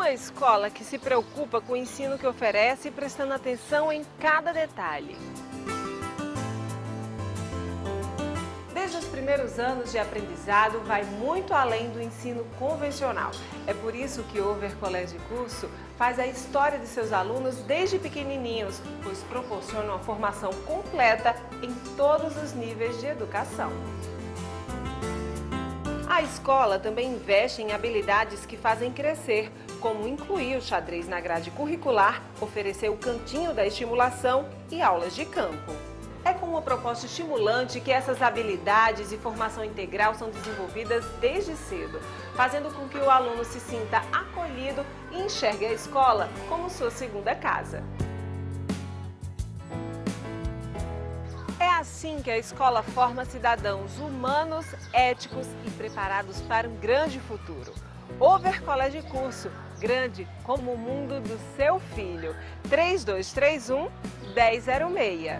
Uma escola que se preocupa com o ensino que oferece, prestando atenção em cada detalhe. Desde os primeiros anos de aprendizado, vai muito além do ensino convencional. É por isso que o Over Colégio de Curso faz a história de seus alunos desde pequenininhos, pois proporciona uma formação completa em todos os níveis de educação. A escola também investe em habilidades que fazem crescer, como incluir o xadrez na grade curricular, oferecer o cantinho da estimulação e aulas de campo. É com uma proposta estimulante que essas habilidades e formação integral são desenvolvidas desde cedo, fazendo com que o aluno se sinta acolhido e enxergue a escola como sua segunda casa. É assim que a escola forma cidadãos humanos, éticos e preparados para um grande futuro. Over Colégio de Curso, grande como o mundo do seu filho. 3231-1006.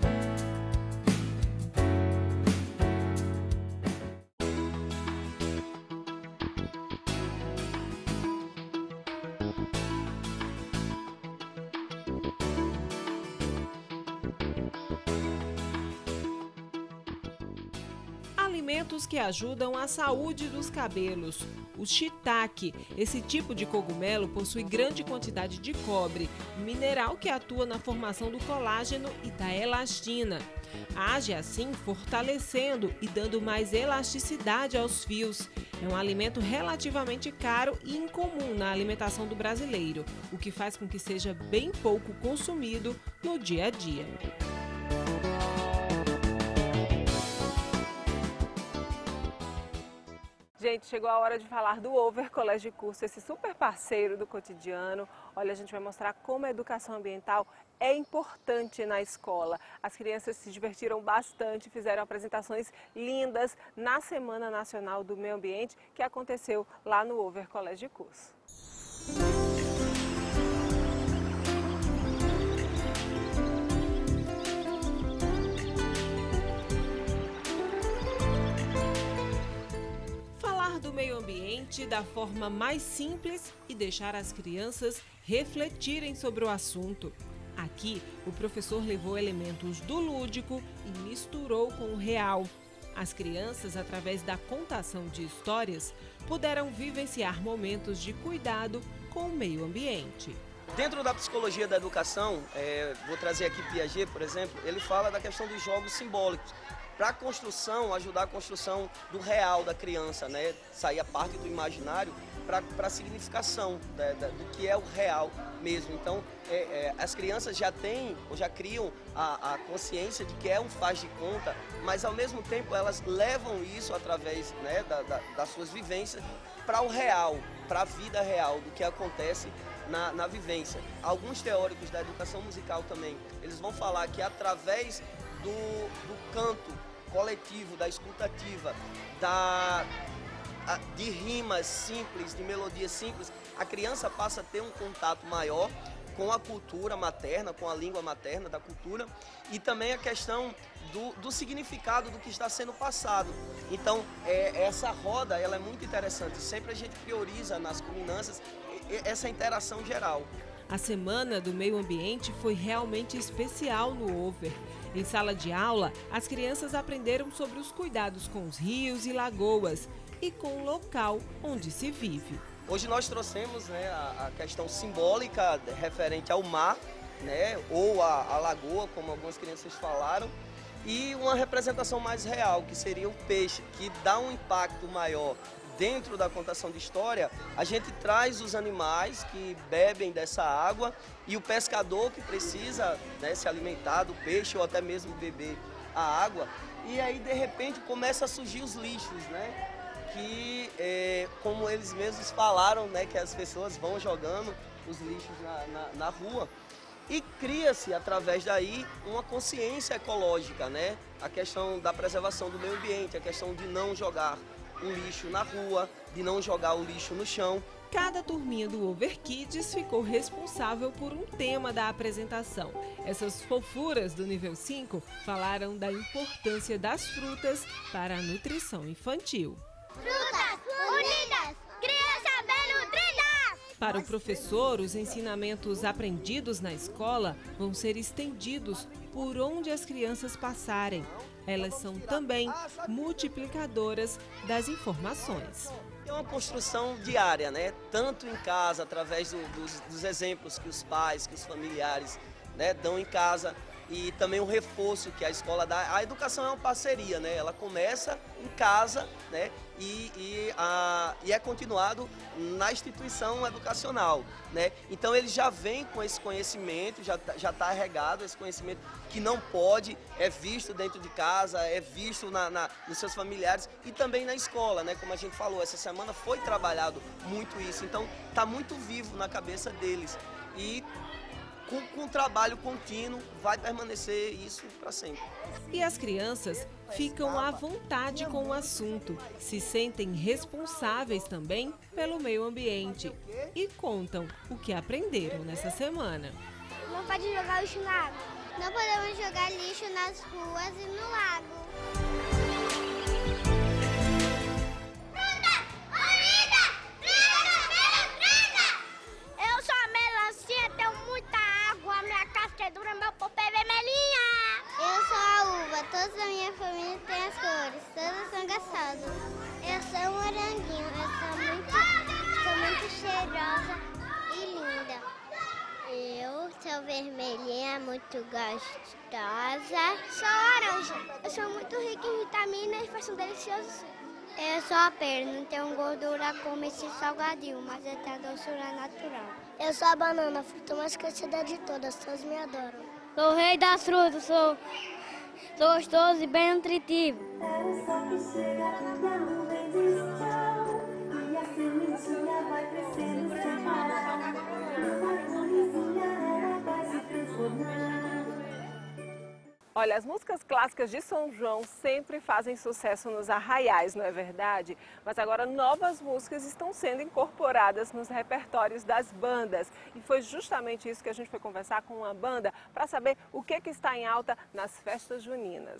Alimentos que ajudam a saúde dos cabelos. O shiitake, esse tipo de cogumelo, possui grande quantidade de cobre, mineral que atua na formação do colágeno e da elastina. Age assim fortalecendo e dando mais elasticidade aos fios. É um alimento relativamente caro e incomum na alimentação do brasileiro, o que faz com que seja bem pouco consumido no dia a dia. Gente, chegou a hora de falar do Over Colégio de Curso, esse super parceiro do cotidiano. Olha, a gente vai mostrar como a educação ambiental é importante na escola. As crianças se divertiram bastante, fizeram apresentações lindas na Semana Nacional do Meio Ambiente, que aconteceu lá no Over Colégio de Curso. Do meio ambiente da forma mais simples e deixar as crianças refletirem sobre o assunto. Aqui, o professor levou elementos do lúdico e misturou com o real. As crianças, através da contação de histórias, puderam vivenciar momentos de cuidado com o meio ambiente. Dentro da psicologia da educação, vou trazer aqui Piaget, por exemplo, ele fala da questão dos jogos simbólicos. Para a construção, ajudar a construção do real da criança, né? Sair a parte do imaginário para a significação do que é o real mesmo. Então, as crianças já têm, ou já criam a consciência de que é um faz de conta, mas ao mesmo tempo elas levam isso através, né, das suas vivências para o real, para a vida real, do que acontece na vivência. Alguns teóricos da educação musical também, eles vão falar que através do canto coletivo, da escutativa, de rimas simples, de melodias simples, a criança passa a ter um contato maior com a cultura materna, com a língua materna da cultura e também a questão do significado do que está sendo passado. Então, essa roda ela é muito interessante, sempre a gente prioriza nas culminâncias essa interação geral. A Semana do Meio Ambiente foi realmente especial no Over. Em sala de aula, as crianças aprenderam sobre os cuidados com os rios e lagoas e com o local onde se vive. Hoje nós trouxemos, né, a questão simbólica referente ao mar, né, ou a lagoa, como algumas crianças falaram, e uma representação mais real, que seria o peixe, que dá um impacto maior. Dentro da contação de história, a gente traz os animais que bebem dessa água e o pescador que precisa, né, se alimentar do peixe ou até mesmo beber a água. E aí, de repente, começa a surgir os lixos, né? Que, como eles mesmos falaram, né, que as pessoas vão jogando os lixos na rua. E cria-se, através daí, uma consciência ecológica, né? A questão da preservação do meio ambiente, a questão de não jogar o lixo na rua, de não jogar o lixo no chão. Cada turminha do Over Kids ficou responsável por um tema da apresentação. Essas fofuras do nível 5 falaram da importância das frutas para a nutrição infantil. Frutas unidas, criança bem nutrida! Para o professor, os ensinamentos aprendidos na escola vão ser estendidos por onde as crianças passarem. Elas são também multiplicadoras das informações. É uma construção diária, né? Tanto em casa, através dos exemplos que os pais, que os familiares, né, dão em casa, e também o reforço que a escola dá. A educação é uma parceria, né? Ela começa em casa, né? E é continuado na instituição educacional, né? Então ele já vem com esse conhecimento, já está regado esse conhecimento que não pode, é visto dentro de casa, é visto nos seus familiares e também na escola, né? Como a gente falou, essa semana foi trabalhado muito isso, então está muito vivo na cabeça deles e com trabalho contínuo vai permanecer isso para sempre. E as crianças ficam à vontade com o assunto, se sentem responsáveis também pelo meio ambiente e contam o que aprenderam nessa semana. Não pode jogar lixo na água. Não podemos jogar lixo nas ruas e no lago. Meu popô é vermelhinha. Eu sou a uva, toda a minha família tem as cores, todas são gostosas. Eu sou um moranguinho, eu sou muito cheirosa e linda. Eu sou vermelhinha, muito gostosa. Sou laranja, eu sou muito rica em vitaminas e faço um delicioso suco. Eu sou a pera, não tenho gordura como esse salgadinho, mas é a doçura natural. Eu sou a banana, a fruta mais crescida de todas, todos me adoram. Sou o rei das frutas, sou gostoso e bem nutritivo. É o sol que chega na nuvem diz tchau, e a sementinha vai crescendo sem parar. Uma florzinha ela vai se transformar. Olha, as músicas clássicas de São João sempre fazem sucesso nos arraiais, não é verdade? Mas agora novas músicas estão sendo incorporadas nos repertórios das bandas. E foi justamente isso que a gente foi conversar com uma banda para saber o que está em alta nas festas juninas.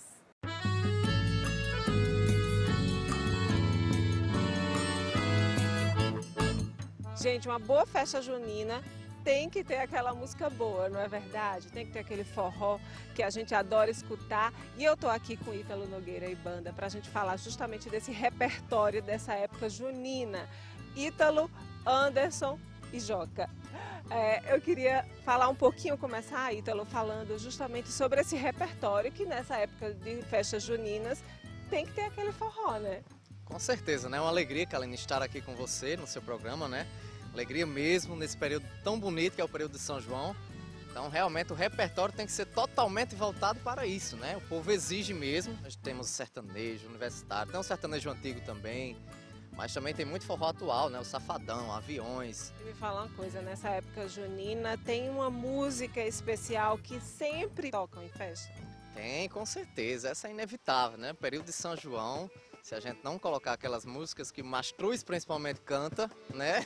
Gente, uma boa festa junina tem que ter aquela música boa, não é verdade? Tem que ter aquele forró que a gente adora escutar. E eu tô aqui com Ítalo Nogueira e banda para a gente falar justamente desse repertório dessa época junina. Ítalo, Anderson e Joca. Eu queria falar um pouquinho, começar, Ítalo, falando justamente sobre esse repertório que nessa época de festas juninas tem que ter aquele forró, né? Com certeza, né? É uma alegria, Kaline, estar aqui com você no seu programa, né? Alegria mesmo nesse período tão bonito que é o período de São João. Então realmente o repertório tem que ser totalmente voltado para isso, né? O povo exige mesmo. Nós temos sertanejo universitário, tem um sertanejo antigo também, mas também tem muito forró atual, né? O Safadão, Aviões. Me fala uma coisa, nessa época junina tem uma música especial que sempre tocam em festa? Tem, com certeza, essa é inevitável, né? O período de São João, se a gente não colocar aquelas músicas que Mastruz principalmente canta, né?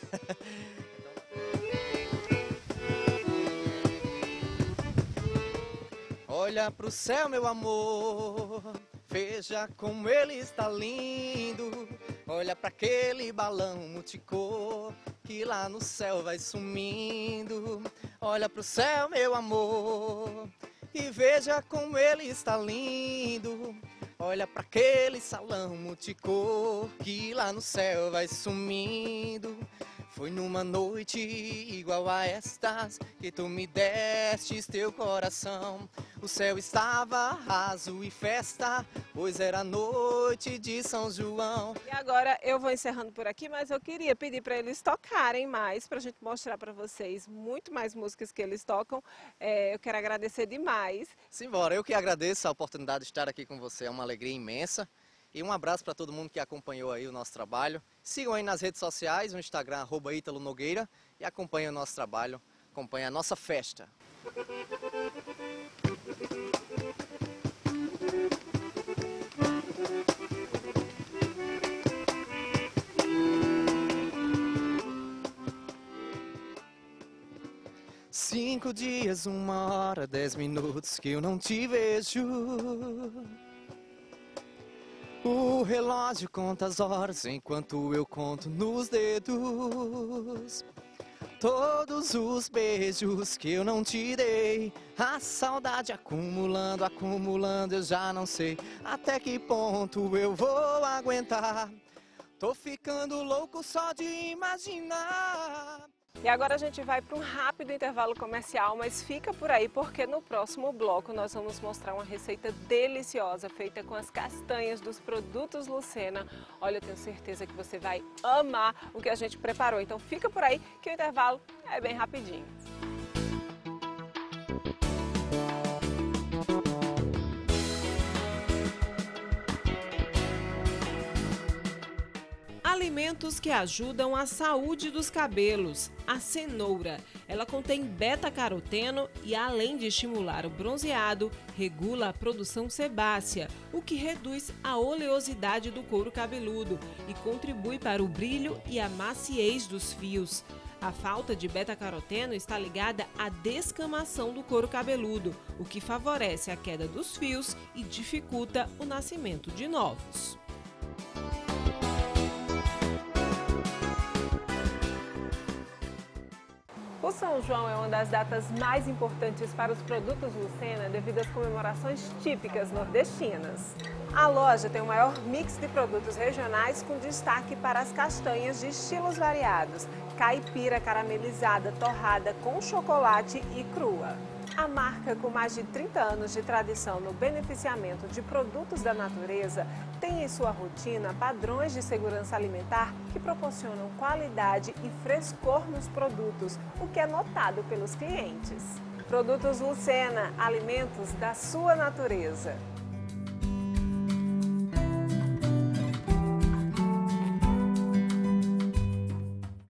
Olha pro céu, meu amor, veja como ele está lindo. Olha pra aquele balão multicor que lá no céu vai sumindo. Olha pro céu, meu amor, e veja como ele está lindo. Olha pra aquele salão multicor que lá no céu vai sumindo. Foi numa noite igual a estas que tu me destes teu coração. O céu estava raso e festa, pois era noite de São João. E agora eu vou encerrando por aqui, mas eu queria pedir para eles tocarem mais, para a gente mostrar para vocês muito mais músicas que eles tocam. Eu quero agradecer demais. Simbora, eu que agradeço a oportunidade de estar aqui com você, é uma alegria imensa. E um abraço para todo mundo que acompanhou aí o nosso trabalho. Sigam aí nas redes sociais, no Instagram, @ItaloNogueira, e acompanhem o nosso trabalho, acompanhem a nossa festa. Cinco dias, 1 hora, 10 minutos que eu não te vejo. O relógio conta as horas enquanto eu conto nos dedos. todos os beijos que eu não te dei. A saudade acumulando, acumulando, eu já não sei até que ponto eu vou aguentar. Tô ficando louco só de imaginar. E agora a gente vai para um rápido intervalo comercial, mas fica por aí porque no próximo bloco nós vamos mostrar uma receita deliciosa feita com as castanhas dos produtos Lucena. Olha, eu tenho certeza que você vai amar o que a gente preparou. Então fica por aí que o intervalo é bem rapidinho. Alimentos que ajudam a saúde dos cabelos. A cenoura. Ela contém beta-caroteno e, além de estimular o bronzeado, regula a produção sebácea, o que reduz a oleosidade do couro cabeludo e contribui para o brilho e a maciez dos fios. A falta de beta-caroteno está ligada à descamação do couro cabeludo, o que favorece a queda dos fios e dificulta o nascimento de novos. O São João é uma das datas mais importantes para os produtos Lucena devido às comemorações típicas nordestinas. A loja tem o maior mix de produtos regionais com destaque para as castanhas de estilos variados, caipira caramelizada, torrada com chocolate e crua. A marca, com mais de 30 anos de tradição no beneficiamento de produtos da natureza, tem em sua rotina padrões de segurança alimentar que proporcionam qualidade e frescor nos produtos, o que é notado pelos clientes. Produtos Lucena, alimentos da sua natureza.